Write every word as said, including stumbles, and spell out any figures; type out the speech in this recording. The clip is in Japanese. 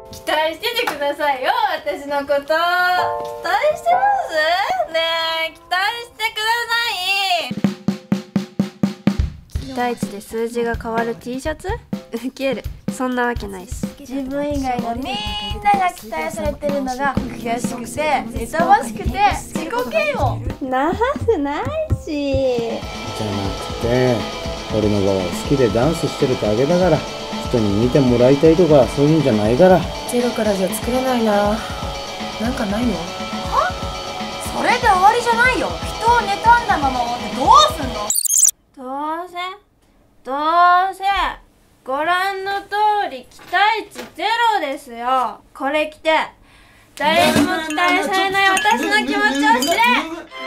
期待しててくださいよ、私のこと。期待してますねえ、期待してください。期待値で数字が変わる T シャツ？ウケる。そんなわけないし。 自分以外のみんなが期待されてるのが悔しくて妬ましくて自己嫌悪なはずないし。 じゃなくて、俺の場合好きでダンスしてるだけだから、人に見てもらいたいとかそういうんじゃないから。 ゼロからじゃ作れないな。なんかないの？ は？それで終わりじゃないよ。人を妬んだまま終わってどうすんの？ どうせどうせご覧の通り期待値ゼロですよ。これ着て誰にも期待されない私の気持ちを知れ。